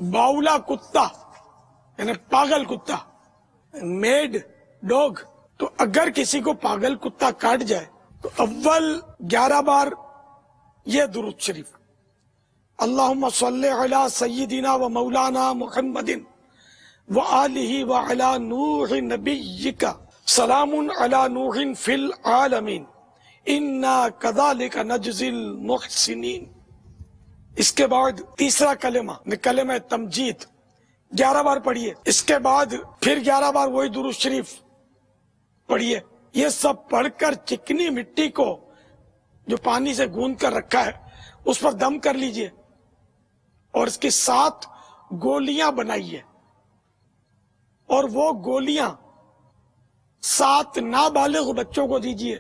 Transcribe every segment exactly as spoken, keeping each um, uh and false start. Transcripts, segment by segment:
باولا کتا یعنی پاگل کتا، میڈ ڈوگ. تو اگر کسی کو پاگل کتا کاٹ جائے تو اول گیارہ بار یہ درود شریف، اللہم صلی علی سیدنا و مولانا محمد و آلہ و علی نوح نبیک سلام علی نوح فی العالمین انا کذالک نجزی المحسنین. اس کے بعد تیسرا کلمہ کلمہ تمجید گیارہ بار پڑھیے. اس کے بعد پھر گیارہ بار وہی درود شریف پڑھیے. یہ سب پڑھ کر چکنی مٹی کو جو پانی سے گوندھ کر رکھا ہے اس پر دم کر لیجئے اور اس کی سات گولیاں بنائیے اور وہ گولیاں سات نابالغ بچوں کو دیجئے.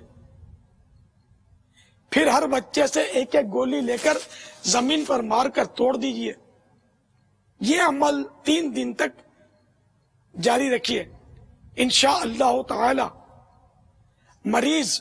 پھر ہر بچے سے ایک ایک گولی لے کر زمین پر مار کر توڑ دیجئے. یہ عمل تین دن تک جاری رکھیے. انشاءاللہ تعالی مریض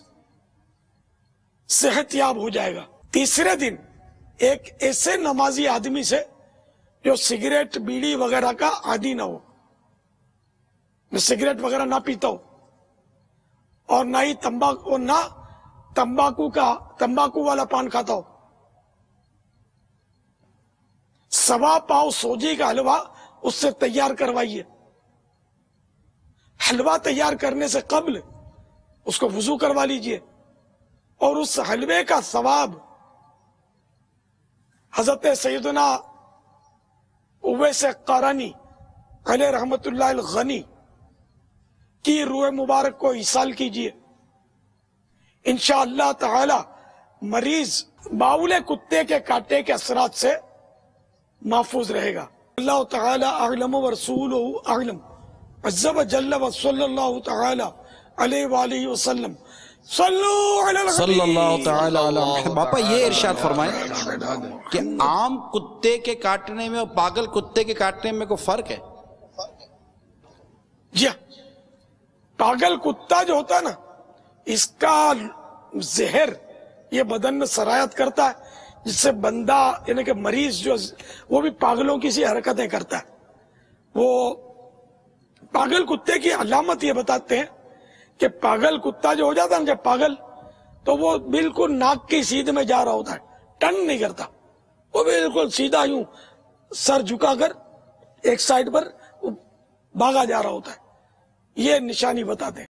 صحت یاب ہو جائے گا. تیسرے دن ایک ایسے نمازی آدمی سے جو سگریٹ بیڑی وغیرہ کا عادی نہ ہو، میں سگریٹ وغیرہ نہ پیتا ہو اور نہ ہی تمباکو نہ تمباکو کا تمباکو والا پان کھاتا ہو، سوا پاؤ سوجی کا حلوہ اس سے تیار کروائیے. حلوہ تیار کرنے سے قبل اس کو وضو کروا لیجئے اور اس حلوے کا ثواب حضرت سیدنا اویس قرنی علیہ رحمت اللہ الغنی کی روح مبارک کو ایصال کیجئے. انشاءاللہ تعالی مریض باولے کتے کے کاٹے کے اثرات سے محفوظ رہے گا. اللہ تعالی اعلم ورسولہ اعلم عز و جل و صلی اللہ تعالی علیہ وآلہ وسلم. صلو علی الحبیب صلی اللہ تعالی علی محمد. باپا یہ ارشاد فرمائیں کہ عام کتے کے کاٹنے میں اور پاگل کتے کے کاٹنے میں کوئی فرق ہے؟ جی ہاں، پاگل کتا جو ہوتا ہے نا اس کا زہر یہ بدن میں سرایت کرتا ہے جس سے بندہ یعنی کہ مریض جو وہ بھی پاگلوں کی سی حرکتیں کرتا ہے. وہ پاگل کتے کی علامت یہ بتاتے ہیں کہ پاگل کتا جو ہو جاتا ہے نا جب پاگل تو وہ بالکل ناک کی سیدھ میں جا رہا ہوتا ہے، ٹن نہیں کرتا، وہ بالکل سیدھا یوں سر جھکا کر ایک سائڈ پر بھاگا جا رہا ہوتا ہے. یہ نشانی بتاتے ہیں.